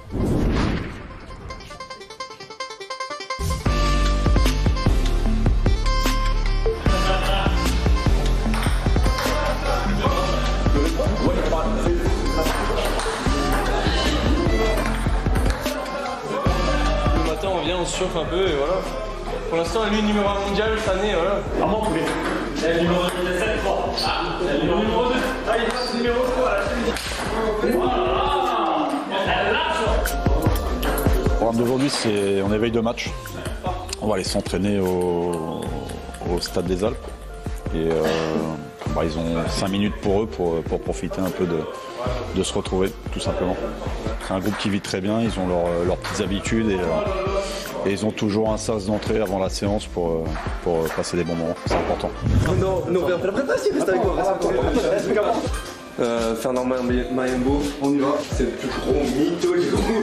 Le matin, on vient, on se chauffe un peu et voilà. Pour l'instant, lui numéro 1 mondial cette année, voilà. Vraiment tous les deux. C'est le numéro 7, 3. C'est le numéro 2. Ah, il passe le numéro 3 à la chemise. Voilà. Elle lâche. Le programme d'aujourd'hui, c'est on est veille de match. On va aller s'entraîner au Stade des Alpes. Et ils ont 5 minutes pour eux pour profiter un peu de se retrouver, tout simplement. C'est un groupe qui vit très bien, ils ont leurs petites habitudes et ils ont toujours un sas d'entrée avant la séance pour passer des bons moments. C'est important. Non, on fait la préparation, reste avec moi. Fernand Mayembo, on y va. C'est le plus gros mytho du groupe.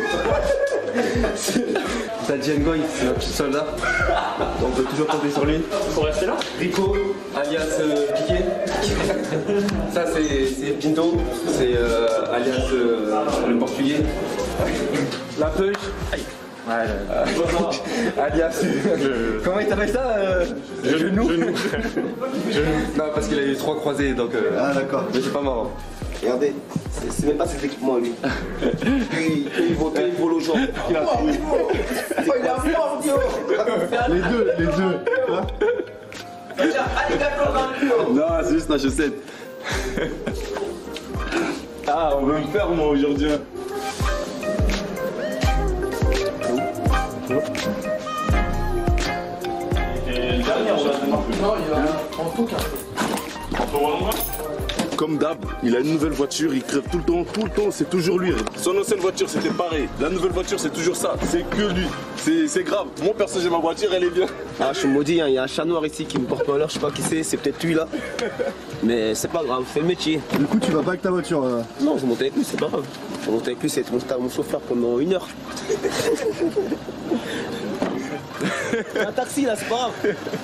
T'as Django, c'est notre petit soldat. On peut toujours compter sur lui. Faut rester là. Rico, alias Piqué. Ça c'est Pinto, c'est alias le portugais. La Peuge. Alias. Comment il t'appelle ça Genou. Non, parce qu'il a eu 3 croisés donc. Ah d'accord. Mais c'est pas marrant. Regardez, c'est même pas ses équipements lui. Il vole aux gens. Il a mort, Dio. Les deux. Non, c'est juste la chaussette. Ah, on veut me faire moi aujourd'hui. Et le dernier, on va non, il a en tout cas. Comme d'hab, il a une nouvelle voiture, il crève tout le temps, c'est toujours lui. Son ancienne voiture c'était pareil, la nouvelle voiture c'est toujours ça, c'est que lui, c'est grave. Moi perso j'ai ma voiture, elle est bien. Ah, je suis maudit, il y a un chat noir ici qui me porte malheur, je sais pas qui c'est peut-être lui là. Mais c'est pas grave, fais le métier. Du coup, tu vas pas avec ta voiture Non, je monte avec lui, c'est pas grave. Je monte avec lui, c'est mon chauffeur pendant 1 heure. Un taxi là, c'est pas grave.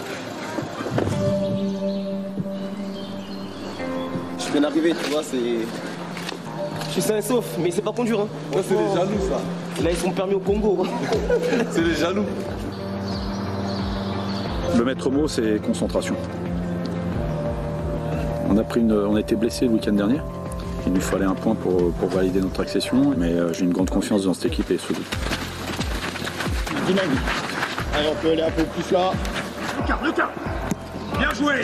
Je viens d'arriver, tu vois, c'est... Je suis sain et sauf, mais il sait pas conduire. Hein. Ouais, c'est les jaloux ça. Là, ils sont permis au Congo. C'est les jaloux. Le maître mot, c'est concentration. On a été blessé le week-end dernier. Il nous fallait un point pour valider notre accession, mais j'ai une grande confiance dans cette équipe et ce groupe. Dynamique. Allez, on peut aller un peu plus là. Lucas. Bien joué.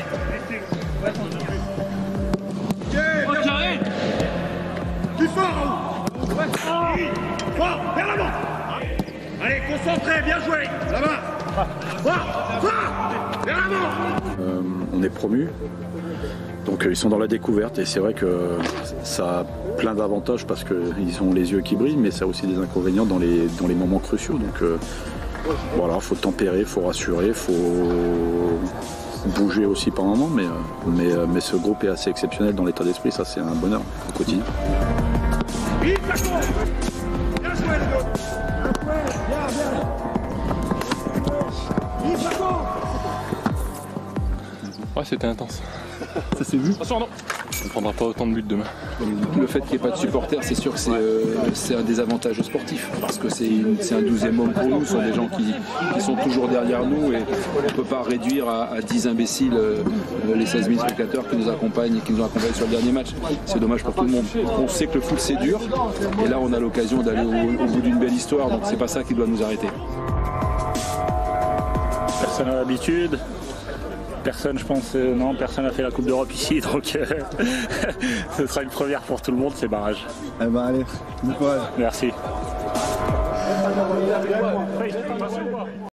Carré. Plus fort. Fort, vers l'avant. Allez, concentré, bien joué. Ça va. Fort, vers l'avant. On est promus, donc ils sont dans la découverte et c'est vrai que ça a plein d'avantages parce qu'ils ont les yeux qui brillent, mais ça a aussi des inconvénients dans les moments cruciaux. Donc voilà, faut tempérer, faut rassurer, faut bouger aussi par moment, mais ce groupe est assez exceptionnel dans l'état d'esprit, ça c'est un bonheur au quotidien. Bien joué, les gars. Ouais, c'était intense. Ça s'est vu. Attention, non. On ne prendra pas autant de buts demain. Le fait qu'il n'y ait pas de supporters, c'est sûr que c'est un désavantage sportif parce que c'est un 12e homme pour nous, ce sont des gens qui sont toujours derrière nous et on ne peut pas réduire à 10 imbéciles les 16 000 spectateurs qui nous accompagnent sur le dernier match. C'est dommage pour tout le monde. On sait que le foot c'est dur et là on a l'occasion d'aller au bout d'une belle histoire, donc c'est pas ça qui doit nous arrêter. Personne n'a l'habitude. Personne, je pense, non, personne n'a fait la Coupe d'Europe ici, donc ce sera une première pour tout le monde, ces barrages. Eh ben allez, bon courage. Merci.